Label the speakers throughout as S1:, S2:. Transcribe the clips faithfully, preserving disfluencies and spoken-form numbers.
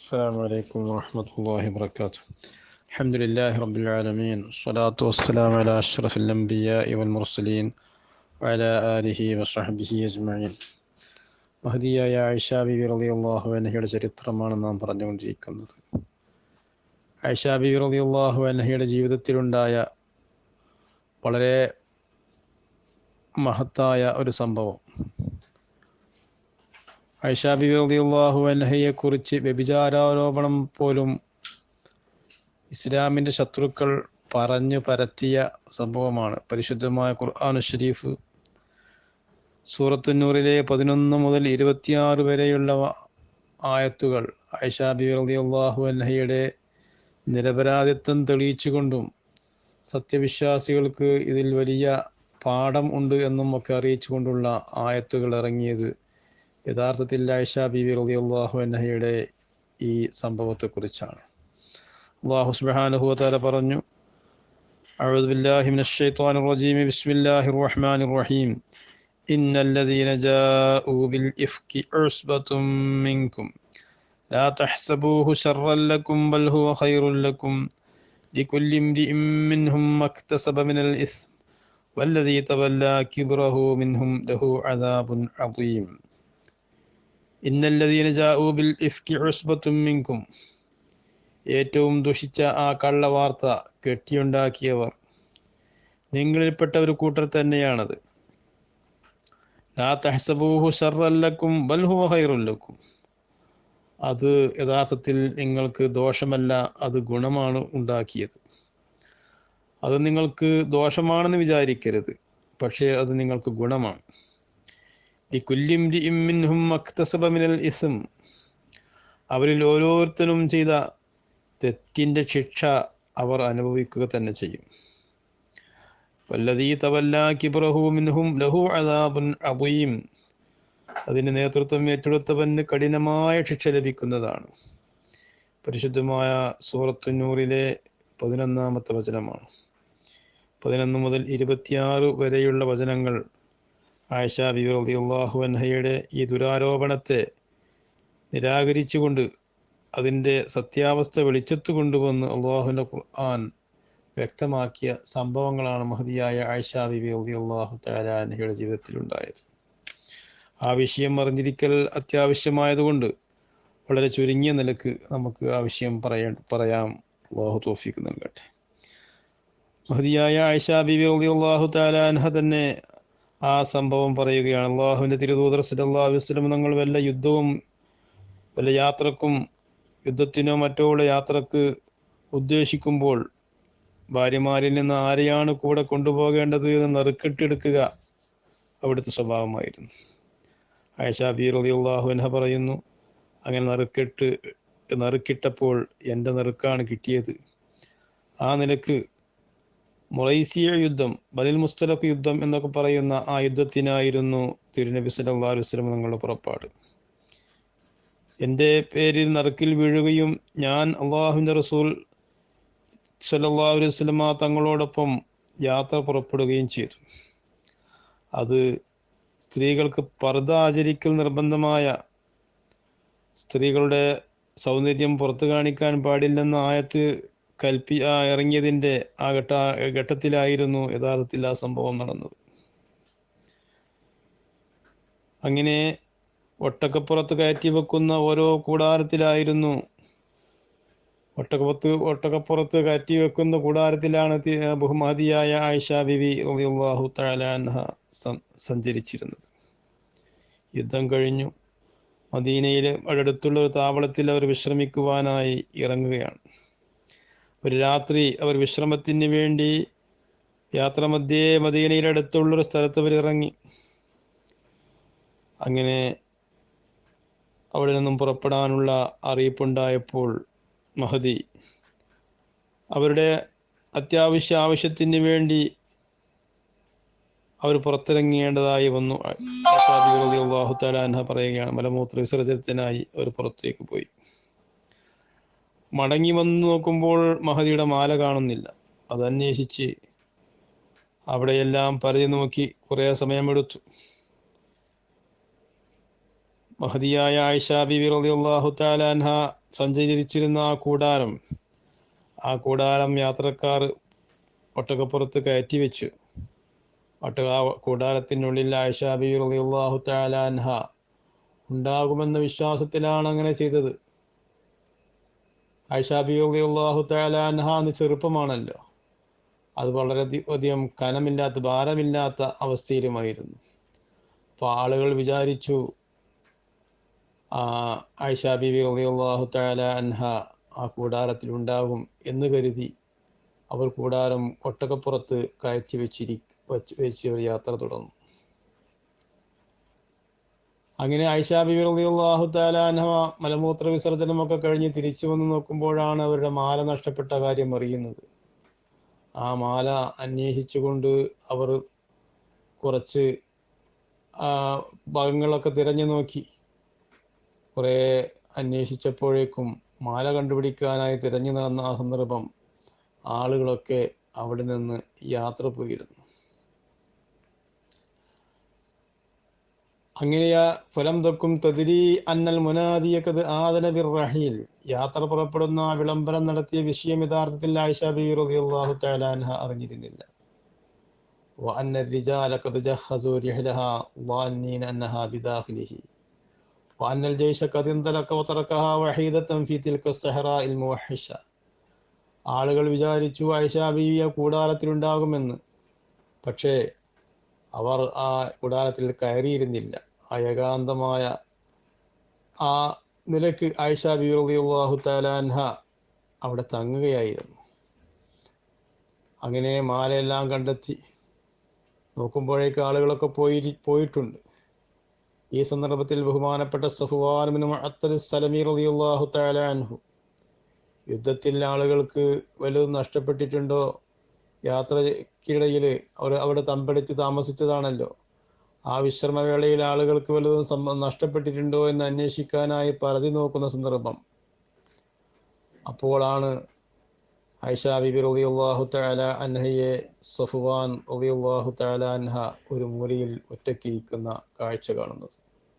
S1: السلام عليكم ورحمة الله وبركاته. الحمد لله رب العالمين، الصلاة والسلام على أشرف الأنبياء والمرسلين وعلى آله وصحبه أجمعين. മഹദിയായ ആയിഷ ബീവി റളിയല്ലാഹു അൻഹയുടെ ചരിത്രമാണ് നാം പറഞ്ഞുകൊണ്ടിരിക്കുന്നത്. ആയിഷ ബീവി റളിയല്ലാഹു അൻഹയുടെ ജീവിതത്തിലുണ്ടായ വളരെ മഹത്തായ ഒരു സംഭവം. ആയിഷ ബീവി റളിയല്ലാഹു അൻഹയെ കുറിച്ച് വ്യഭിചാരാരോപണം പോലും ഇസ്ലാമിൻ്റെ ശത്രുക്കൾ പറഞ്ഞു പരത്തിയ സംഭവമാണ്. പരിശുദ്ധമായ ഖുർആൻ ഷരീഫ് സൂറത്തുന്നൂറിലെ പതിനൊന്ന് മുതൽ ഇരുപത്തിയാറ് വരെയുള്ള ആയത്തുകൾ ആയിഷ ബീവി റളിയല്ലാഹു അൻഹയുടെ നിരപരാധിത്വം തെളിയിച്ചുകൊണ്ടും സത്യവിശ്വാസികൾക്ക് ഇതിൽ വലിയ പാഠം ഉണ്ട് എന്നും ഒക്കെ അറിയിച്ചുകൊണ്ടുള്ള ആയത്തുകൾ ഇറങ്ങിയത് യഥാർത്ഥത്തിൽ ആയിഷ ബീവി റളിയല്ലാഹു അൻഹയുടെ ഈ സംഭവത്തെക്കുറിച്ചാണ്. അല്ലാഹു സുബ്ഹാനഹു വ തആല പറഞ്ഞു: അഊദു ബില്ലാഹി മിനശ് ശൈത്വാനിർ റജീം ബിസ്മില്ലാഹിർ റഹ്മാനിർ റഹീം ഇന്നല്ലദീന ജാഊ ബിൽ ഇഫ്കി ഉസ്ബത്തും മിൻകും ലാ തഹ്സബൂഹു ശർറൻ ലക്കും ബൽ ഹുവ ഖൈറുൻ ലക്കും ലികുല്ലി ഇംരിഇൻ മിൻഹും മക്തസബ മിനൽ ഇസ്ം വല്ലദീ തവല്ലാ കിബ്റഹു മിൻഹും ലഹു അദാബുൻ അദീം. ഇന്നല്ലദീന ജാഊ ബിൽ ഇഫ്കി ഉസ്ബത്തും മിൻകും, ഏറ്റവും ദുഷിച്ച ആ കള്ളവാർത്ത കെട്ടിയുണ്ടാക്കിയവർ നിങ്ങളിൽപ്പെട്ട ഒരു കൂട്ടർ തന്നെയാണത്. ലാ തഹ്സബൂഹു ശർറൻ ലക്കും ബൽ ഹുവ ഖൈറുൻ ലക്കും, അത് യഥാർത്ഥത്തിൽ നിങ്ങൾക്ക് ദോഷമല്ല, അത് ഗുണമാണ് ഉണ്ടാക്കിയത്. അത് നിങ്ങൾക്ക് ദോഷമാണെന്ന് വിചാരിക്കരുത്, പക്ഷേ അത് നിങ്ങൾക്ക് ഗുണമാണ്. ലികുല്ലി ഇംരിഇൻ മിൻഹും മക്തസബ മിനൽ ഇസ്ം, അവരിൽ ഓരോരുത്തരും ചെയ്ത തെറ്റിൻ്റെ ശിക്ഷ അവർ അനുഭവിക്കുക തന്നെ ചെയ്യും. വല്ലദീ തവല്ലാ കിബ്റഹു മിൻഹും ലഹു അദാബുൻ അദീം, അതിന് നേതൃത്വം ഏറ്റെടുത്തവന് കഠിനമായ ശിക്ഷ ലഭിക്കുന്നതാണ്. പരിശുദ്ധമായ സൂറത്തുന്നൂറിലെ പതിനൊന്നാമത്തെ വചനമാണ്. പതിനൊന്ന് മുതൽ ഇരുപത്തിയാറ് വരെയുള്ള വചനങ്ങൾ ആയിഷ ബീവി റളിയല്ലാഹു അൻഹയുടെ ഈ ദുരാരോപണത്തെ നിരാകരിച്ചുകൊണ്ട് അതിൻ്റെ സത്യാവസ്ഥ വെളിച്ചത്ത് കൊണ്ടുവന്ന് അള്ളാഹുവിൻ്റെ ഖുർആൻ വ്യക്തമാക്കിയ സംഭവങ്ങളാണ് മഹദിയായ ആയിഷ ബീവി റളിയല്ലാഹു തആല അൻഹയുടെ ജീവിതത്തിലുണ്ടായത്. ആ വിഷയം അറിഞ്ഞിരിക്കൽ അത്യാവശ്യമായതുകൊണ്ട് വളരെ ചുരുങ്ങിയ നിലക്ക് നമുക്ക് ആ വിഷയം പറയാൻ പറയാം. അള്ളാഹു തൗഫീഖ് നൽകട്ടെ. മഹദിയായ ആയിഷ ബീവി റളിയല്ലാഹു തആല അൻഹ തന്നെ ആ സംഭവം പറയുകയാണ്. അള്ളാഹുവിൻ്റെ തിരുദൂതർ സല്ലല്ലാഹു അലൈഹി വസല്ലം തങ്ങൾ വല്ല യുദ്ധവും വല്ല യാത്രക്കും യുദ്ധത്തിനോ മറ്റോ ഉള്ള യാത്രക്ക് ഉദ്ദേശിക്കുമ്പോൾ ഭാര്യമാരിൽ നിന്ന് ആരെയാണ് കൂടെ കൊണ്ടുപോകേണ്ടത് എന്ന് നറുക്കിട്ടെടുക്കുക അവിടുത്തെ സ്വഭാവമായിരുന്നു. ആയിഷ ബീവി റളിയല്ലാഹു അൻഹ പറയുന്നു, അങ്ങനെ നറുക്കിട്ട് നറുക്കിട്ടപ്പോൾ എൻ്റെ നറുക്കാണ് കിട്ടിയത്. ആ നിലക്ക് മുറൈസിയ യുദ്ധം, ബനിൽ മുസ്തലഖ് യുദ്ധം എന്നൊക്കെ പറയുന്ന ആ യുദ്ധത്തിനായിരുന്നു തിരുനബി സല്ലല്ലാഹു അലൈഹി വസല്ലം തങ്ങളുടെ പുറപ്പാട്. എൻ്റെ പേരിൽ നറുക്കിൽ വീഴുകയും ഞാൻ അള്ളാഹുവിൻ്റെ റസൂൽ സല്ലല്ലാഹു അലൈഹി വസല്ലം തങ്ങളോടൊപ്പം യാത്ര പുറപ്പെടുകയും ചെയ്തു. അത് സ്ത്രീകൾക്ക് പർദ്ദ ആചരിക്കൽ നിർബന്ധമായ, സ്ത്രീകളുടെ സൗന്ദര്യം പുറത്തു കാണിക്കാൻ പാടില്ലെന്ന ആയത്ത് കൽപ്പി ഇറങ്ങിയതിൻ്റെ ആ ഘട്ട ഘട്ടത്തിലായിരുന്നു യഥാർത്ഥത്തിൽ ആ സംഭവം നടന്നത്. അങ്ങനെ ഒട്ടകപ്പുറത്ത് കയറ്റി വെക്കുന്ന ഓരോ കൂടാരത്തിലായിരുന്നു ഒട്ടകപ്പുറത്ത് ഒട്ടകപ്പുറത്ത് കയറ്റി വെക്കുന്ന കൂടാരത്തിലാണ് ബഹുമതിയായ ആയിഷ ബീവി റളിയല്ലാഹു തആല അൻഹ സഞ്ചരിച്ചിരുന്നത്. യുദ്ധം കഴിഞ്ഞു മദീനയിലെ അടുത്തുള്ള ഒരു താവളത്തിൽ അവർ വിശ്രമിക്കുവാനായി ഇറങ്ങുകയാണ്. ഒരു രാത്രി അവർ വിശ്രമത്തിന് വേണ്ടി യാത്രമധ്യേ മദീനയുടെ അടുത്തുള്ളൊരു സ്ഥലത്ത് അവർ ഇറങ്ങി. അങ്ങനെ അവിടെ നിന്നും പുറപ്പെടാനുള്ള അറിയിപ്പുണ്ടായപ്പോൾ മഹദി അവരുടെ അത്യാവശ്യ ആവശ്യത്തിന് വേണ്ടി അവർ പുറത്തിറങ്ങേണ്ടതായി വന്നു. ആയിഷ ബീവി റളിയല്ലാഹു തആല അൻഹ പറയുകയാണ്, മലമൂത്ര വിസർജനത്തിനായി അവർ പുറത്തേക്ക് പോയി. മടങ്ങി വന്ന് നോക്കുമ്പോൾ മഹദിയുടെ മാല കാണുന്നില്ല. അതന്വേഷിച്ച് അവിടെയെല്ലാം പരതി നോക്കി കുറേ സമയമെടുത്തു. മഹദിയായ ആയിഷ ബീവി റളിയല്ലാഹു തആല അൻഹ സഞ്ചരിച്ചിരുന്ന ആ കൂടാരം ആ കൂടാരം യാത്രക്കാർ ഒട്ടകപ്പുറത്ത് കയറ്റി വെച്ചു. ഒട്ടക കൂടാരത്തിനുള്ളിൽ ആയിഷ ബീവി റളിയല്ലാഹു തആല അൻഹ ഉണ്ടാകുമെന്ന വിശ്വാസത്തിലാണ് അങ്ങനെ ചെയ്തത്. ആയിഷ ബീവി റളിയല്ലാഹു തആല അൻഹ അന്ന് ചെറുപ്പമാണല്ലോ. അത് വളരെ അധികം കനമില്ലാത്ത ഭാരമില്ലാത്ത അവസ്ഥയിലുമായിരുന്നു. അപ്പോൾ ആളുകൾ വിചാരിച്ചു ആ ആയിഷ ബീവി റളിയല്ലാഹു തആല അൻഹ ആ കൂടാരത്തിൽ ഉണ്ടാകും എന്ന് കരുതി അവർ കൂടാരം ഒട്ടകപ്പുറത്ത് കയറ്റി വെച്ചിരി വച്ച് വെച്ച് ഒരു യാത്ര തുടർന്നു. അങ്ങനെ ആയിഷ ബീവി റളിയല്ലാഹു തആല അൻഹ മലമൂത്ര വിസർജനമൊക്കെ കഴിഞ്ഞ് തിരിച്ചു വന്ന് നോക്കുമ്പോഴാണ് അവരുടെ മാല നഷ്ടപ്പെട്ട കാര്യം അറിയുന്നത്. ആ മാല അന്വേഷിച്ചുകൊണ്ട് അവർ കുറച്ച് ആ ഭാഗങ്ങളൊക്കെ തിരഞ്ഞു നോക്കി. കുറേ അന്വേഷിച്ചപ്പോഴേക്കും മാല കണ്ടുപിടിക്കാനായി തിരഞ്ഞു നടന്ന ആ സന്ദർഭം ആളുകളൊക്കെ അവിടെ നിന്ന് യാത്ര പോയിരുന്നു. അങ്ങനെയാ ഫലം തൊക്കും തദ്രി അന്നൽ മുനാദിയക്കത് ആദന ബിർ റഹീൽ, യാത്ര പുറപ്പെടുന്ന വിളംബരം നടത്തിയ വിഷയം യഥാർത്ഥത്തിൽ ആയിഷ ബീവി റളിയല്ലാഹു തആല അൻഹ അറിഞ്ഞിരുന്നില്ല. وأن الرجال قد جهزوا رحلها ظانين أنها بداخله وأن الجيش قد انطلق وتركها وحيدة في تلك الصحراء الموحشة. ആളുകൾ വിചാരിച്ചു ആയിഷ ബീവിയ കൂടാരത്തിലുണ്ടാകുമെന്ന്. പക്ഷേ അവർ ആ കൂടാരത്തിൽ കയറിയിരുന്നില്ല. ആ ഏകാന്തമായ ആ നിലക്ക് ആയിഷ ബീവി റളിയല്ലാഹു തആല അൻഹ അവിടെ തങ്ങുകയായിരുന്നു. അങ്ങനെ മാലയെല്ലാം കണ്ടെത്തി നോക്കുമ്പോഴേക്ക് ആളുകളൊക്കെ പോയി പോയിട്ടുണ്ട്. ഈ സന്ദർഭത്തിൽ ബഹുമാനപ്പെട്ട സഫ്വാൻ ഇബ്നു മുഅത്തൽ സലമി റളിയല്ലാഹു തആല അൻഹു, യുദ്ധത്തിൽ ആളുകൾക്ക് വല്ലതും നഷ്ടപ്പെട്ടിട്ടുണ്ടോ, യാത്രക്കിടയിൽ അവർ അവിടെ തമ്പടിച്ച് താമസിച്ചതാണല്ലോ, ആ വിശ്രമവേളയിൽ ആളുകൾക്ക് വല്ലതും നഷ്ടപ്പെട്ടിട്ടുണ്ടോ എന്ന് അന്വേഷിക്കാനായി പരതി നോക്കുന്ന സന്ദർഭം. അപ്പോഴാണ് ആയിഷ ബീബി റളിയല്ലാഹു തആല അൻഹയെ സഫ്വാൻ റളിയല്ലാഹു തആല അൻഹ ഒരു മൂലയിൽ ഒറ്റയ്ക്കിരിക്കുന്ന കാഴ്ച കാണുന്നത്.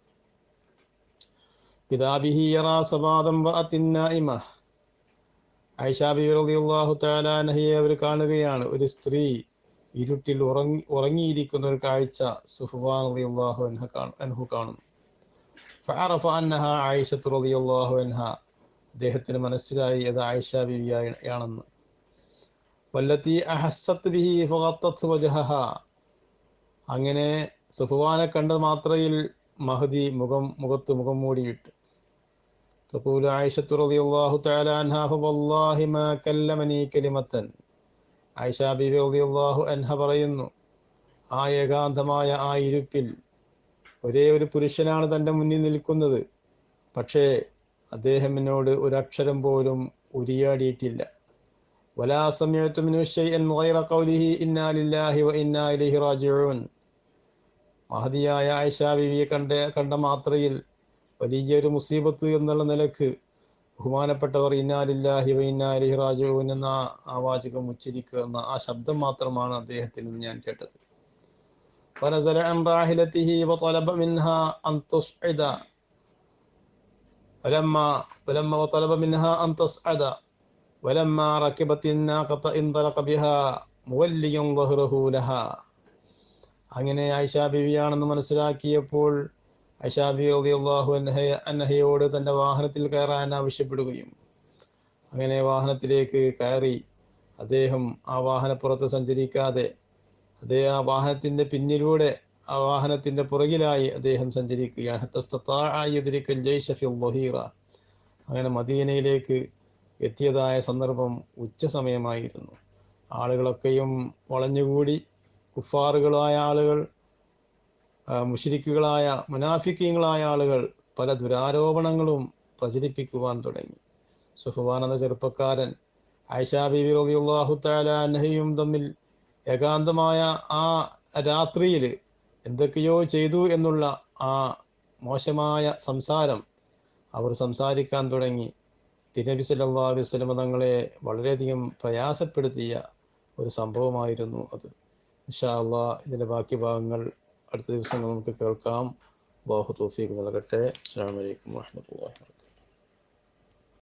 S1: ഇദാ ബിഹി യറാ സവാദൻ റഅത്തിൻ നായിമ, ആയിഷ ബീബി റളിയല്ലാഹു തആല അൻഹയെ അവർ കാണുകയാണ്. ഒരു സ്ത്രീ ഇരുട്ടിൽ ഉറങ്ങി ഉറങ്ങിയിരിക്കുന്ന ഒരു കാഴ്ച സഫ്വാൻ റളിയല്ലാഹു അൻഹു കാണുന്നു. ഫഅറഫ അന്നഹ ആയിഷ റളിയല്ലാഹു അൻഹ, അദ്ദേഹത്തിന് മനസ്സിലായി അത് ആയിഷ ബീവിയാണെന്ന്. വല്ലത്തി അഹസ്സത് ബിഹി ഫഗത്തത് വജ്ഹഹ, അങ്ങനെ സഫ്വാനെ കണ്ട മാത്രയിൽ മഹദി മുഖം മുഖത്ത് മുഖം മൂടിയിട്ടു. തഖൂലു ആയിഷത്തു റളിയല്ലാഹു തആല അൻഹാ ഫവല്ലാഹി മാ കല്ലമനി കലിമത്തൻ, ആയിഷ ബീവി റളിയല്ലാഹു അൻഹ പറയുന്നു, ആ ഏകാന്തമായ ആ ഇരുപ്പിൽ ഒരേ ഒരു പുരുഷനാണ് തൻ്റെ മുന്നിൽ നിൽക്കുന്നത്. പക്ഷേ അദ്ദേഹം എന്നോട് ഒരക്ഷരം പോലും ഉരിയാടിയിട്ടില്ല. വലാ സമിഅതു മിൻഹു ശൈഅൻ ഗൈറ ഖൗലിഹി ഇന്നാ ലില്ലാഹി വ ഇന്നാ ഇലൈഹി റാജിഊൻ. മഹദിയായ ആയിഷ ബീവിയെ കണ്ട കണ്ട മാത്രയിൽ വലിയൊരു മുസീബത്ത് എന്നുള്ള നിലക്ക് ബഹുമാനപ്പെട്ടവർ ഇന്നാ ലില്ലാഹി വ ഇന്നാ ഇലൈഹി റാജിഊൻ എന്ന ആ വാചകം ഉച്ചരിക്കുന്ന ആ ശബ്ദം മാത്രമാണ് അദ്ദേഹത്തിൽ നിന്ന് ഞാൻ കേട്ടത്. ഫനസല അൻ റാഹിലതിഹി വതലബ മിൻഹാ അൻ തുസ്ഇദ ഫലമ്മ ഫലമ്മ വതലബ മിൻഹാ അൻ തുസ്അദ വലമ്മ റകബത്തിൻ നാഖത ഇൻതലഖ ബിഹാ മുവല്ലിയൻ ളഹ്റഹു ലഹാ. അങ്ങനെ ആയിഷ ബീവിയാണെന്ന് മനസ്സിലാക്കിയപ്പോൾ ആയിഷ ബീവി റളിയല്ലാഹു അൻഹയോട് തൻ്റെ വാഹനത്തിൽ കയറാൻ ആവശ്യപ്പെടുകയും അങ്ങനെ വാഹനത്തിലേക്ക് കയറി അദ്ദേഹം ആ വാഹനപ്പുറത്ത് സഞ്ചരിക്കാതെ അതേ ആ വാഹനത്തിൻ്റെ പിന്നിലൂടെ ആ വാഹനത്തിൻ്റെ പുറകിലായി അദ്ദേഹം സഞ്ചരിക്കുകയാണ്. അങ്ങനെ മദീനയിലേക്ക് എത്തിയതായ സന്ദർഭം ഉച്ച സമയമായിരുന്നു. ആളുകളൊക്കെയും വളഞ്ഞുകൂടി കുഫാറുകളായ ആളുകൾ, മുശ്രിക്കുകളായ മുനാഫിക്കീങ്ങളായ ആളുകൾ പല ദുരാരോപണങ്ങളും പ്രചരിപ്പിക്കുവാൻ തുടങ്ങി. സഫ്വാൻ എന്ന ചെറുപ്പക്കാരൻ ആയിഷ ബീവി റളിയല്ലാഹു തആല അൻഹയും തമ്മിൽ ഏകാന്തമായ ആ രാത്രിയിൽ എന്തൊക്കെയോ ചെയ്തു എന്നുള്ള ആ മോശമായ സംസാരം അവർ സംസാരിക്കാൻ തുടങ്ങി. തിരുനബി സല്ലല്ലാഹു അലൈഹി വസല്ലം തങ്ങളെ വളരെയധികം പ്രയാസപ്പെടുത്തിയ ഒരു സംഭവമായിരുന്നു അത്. ഇൻഷാ അല്ലാഹ് ഇതിൻ്റെ ബാക്കി ഭാഗങ്ങൾ അടുത്ത ദിവസങ്ങൾ നമുക്ക് കേൾക്കാം. അല്ലാഹു തൗഫീഖ് നൽകട്ടെ. അസ്സലാമു അലൈക്കും വറഹ്മത്തുള്ളാഹി.